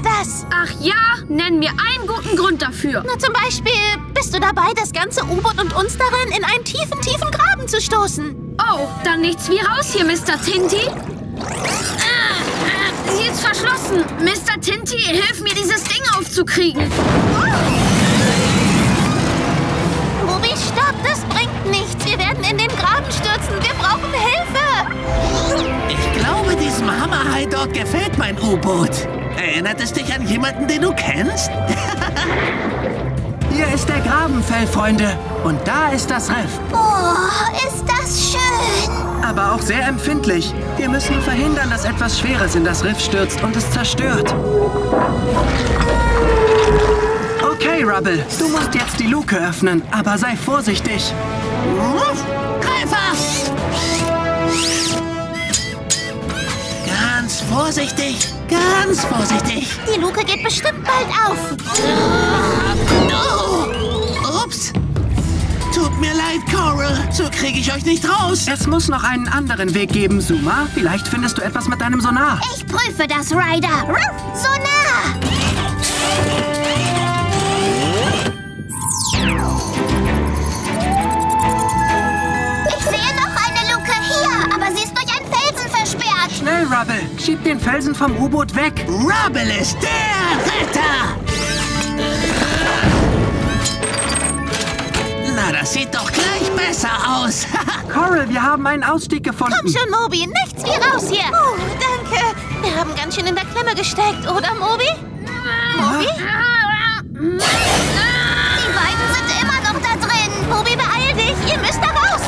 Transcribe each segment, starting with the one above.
das? Ach ja, nenn mir einen guten Grund dafür. Na, zum Beispiel, bist du dabei, das ganze U-Boot und uns darin in einen tiefen, tiefen Graben zu stoßen? Oh, dann nichts wie raus hier, Mr. Tinty. Sie ist verschlossen. Mr. Tinty, hilf mir, dieses Ding aufzukriegen. Moby, stopp, das bringt nichts. Wir werden in den Graben stürzen. Wir brauchen Hilfe. Ich glaube, diesem Hammerhai dort gefällt mein U-Boot. Erinnert es dich an jemanden, den du kennst? Hier ist der Graben, Fellfreunde. Und da ist das Riff. Oh, ist das schön. Aber auch sehr empfindlich. Wir müssen verhindern, dass etwas Schweres in das Riff stürzt und es zerstört. Okay, Rubble, du musst jetzt die Luke öffnen, aber sei vorsichtig. Greifer! Ganz vorsichtig, ganz vorsichtig. Die Luke geht bestimmt bald auf. Oh. Ups. Tut mir leid, Coral. So kriege ich euch nicht raus. Es muss noch einen anderen Weg geben, Zuma. Vielleicht findest du etwas mit deinem Sonar. Ich prüfe das, Ryder. Sonar! Ich sehe noch eine Luke hier, aber sie ist durch einen Felsen versperrt. Schnell, Rubble. Schieb den Felsen vom U-Boot weg. Rubble ist der Retter. Na, das sieht doch gleich besser aus. Coral, wir haben einen Ausstieg gefunden. Komm schon, Moby, nichts wie raus hier. Oh, danke. Wir haben ganz schön in der Klemme gesteckt, oder, Moby? Moby? Die beiden sind immer noch da drin. Moby, beeil dich. Ihr müsst da raus.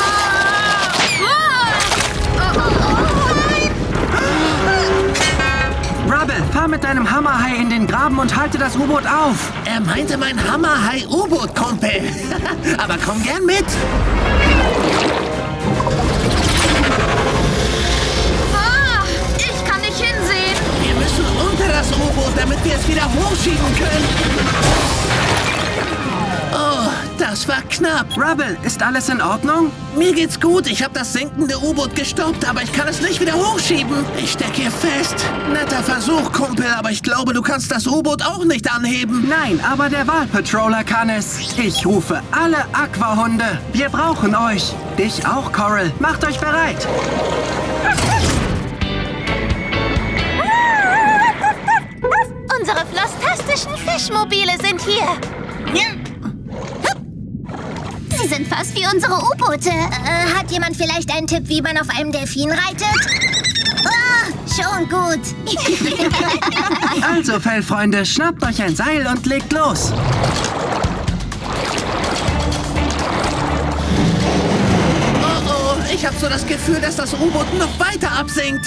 Rubble, fahr mit deinem Hammerhai in den Graben und halte das U-Boot auf. Er meinte mein Hammerhai-U-Boot-Kumpel. Aber komm gern mit. Ich kann nicht hinsehen. Wir müssen unter das U-Boot, damit wir es wieder hochschieben können. Oh, das war knapp. Rubble, ist alles in Ordnung? Mir geht's gut. Ich habe das sinkende U-Boot gestoppt, aber ich kann es nicht wieder hochschieben. Ich stecke hier fest. Netter Versuch, Kumpel, aber ich glaube, du kannst das U-Boot auch nicht anheben. Nein, aber der Walpatroller kann es. Ich rufe alle Aquahunde. Wir brauchen euch. Dich auch, Coral. Macht euch bereit. Unsere flostastischen Fischmobile sind hier. Sie sind fast wie unsere U-Boote. Hat jemand vielleicht einen Tipp, wie man auf einem Delfin reitet? Schon gut. Also, Fellfreunde, schnappt euch ein Seil und legt los. Oh oh, ich habe so das Gefühl, dass das U-Boot noch weiter absinkt.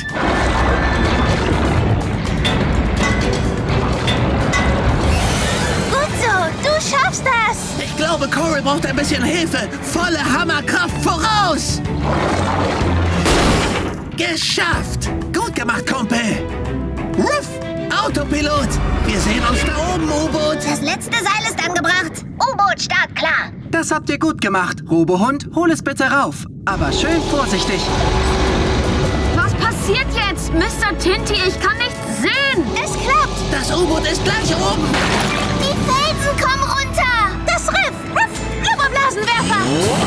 Gut so, du schaffst das. Ich glaube, Coral braucht ein bisschen Hilfe. Volle Hammerkraft voraus! Geschafft! Gut gemacht, Kumpel! Ruff! Autopilot! Wir sehen uns da oben, U-Boot! Das letzte Seil ist angebracht. U-Boot startklar. Das habt ihr gut gemacht. Robohund, hol es bitte rauf. Aber schön vorsichtig. Was passiert jetzt? Mr. Tinty, ich kann nichts sehen. Es klappt. Das U-Boot ist gleich oben! Die Felsen kommen runter. Das Riff. Ruff. Blubberblasenwerfer.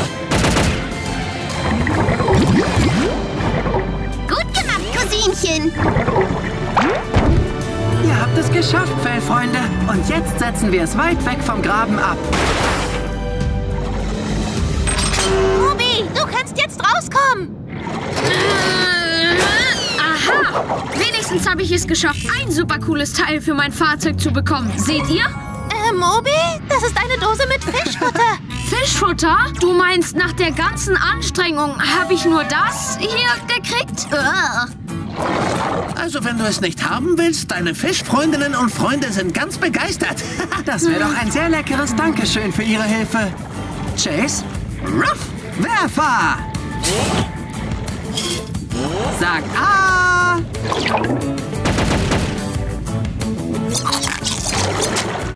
Gut gemacht, Cousinchen. Ihr habt es geschafft, Fellfreunde. Und jetzt setzen wir es weit weg vom Graben ab. Moby, du kannst jetzt rauskommen. Aha! Wenigstens habe ich es geschafft, ein super cooles Teil für mein Fahrzeug zu bekommen. Seht ihr? Moby, das ist eine Dose mit Fischfutter. Fischfutter? Du meinst, nach der ganzen Anstrengung habe ich nur das hier gekriegt? Also, wenn du es nicht haben willst, deine Fischfreundinnen und Freunde sind ganz begeistert. Das wäre doch ein sehr leckeres Dankeschön für Ihre Hilfe. Chase? Ruff! Werfer! Sag A!